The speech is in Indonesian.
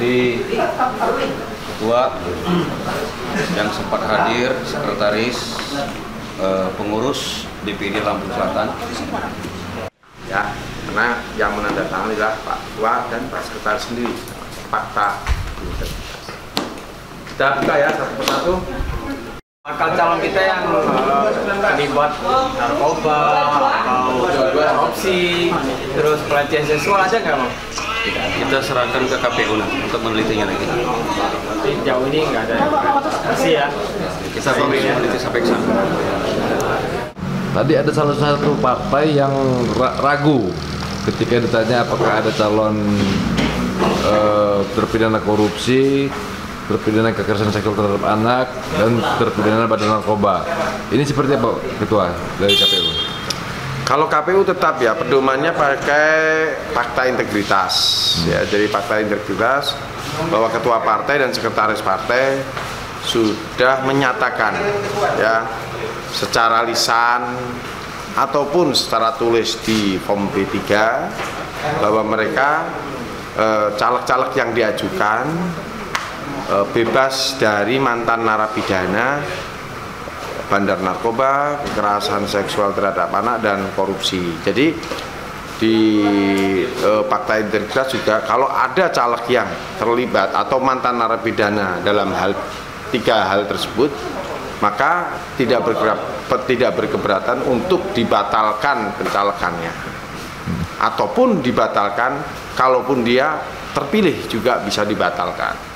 Jadi ketua yang sempat hadir, sekretaris, pengurus DPD Lampung Selatan. Ya, karena yang menandatangani adalah Pak Ketua dan Pak Sekretaris sendiri. Fakta integritas. Kita buka ya satu persatu. Bakal calon kita yang terlibat narkoba atau korupsi, terus pelecehan seksual ada nggak, Bang? Kita serahkan ke KPU untuk menelitinya lagi. Tapi jauh ini nggak ada masih ya. Kita meneliti sampai ke sana. Tadi ada salah satu partai yang ragu ketika ditanya apakah ada calon terpidana korupsi, terpidana kekerasan seksual terhadap anak, dan terpidana badan narkoba. Ini seperti apa, Ketua dari KPU? Kalau KPU tetap ya pedomannya pakai fakta integritas. Ya, jadi fakta integritas bahwa ketua partai dan sekretaris partai sudah menyatakan ya secara lisan ataupun secara tulis di form B3 bahwa mereka caleg-caleg yang diajukan bebas dari mantan narapidana, bandar narkoba, kekerasan seksual terhadap anak, dan korupsi. Jadi di fakta integritas juga kalau ada caleg yang terlibat atau mantan narapidana dalam tiga hal tersebut, maka tidak berkeberatan untuk dibatalkan pencalekannya, ataupun dibatalkan kalaupun dia terpilih juga bisa dibatalkan.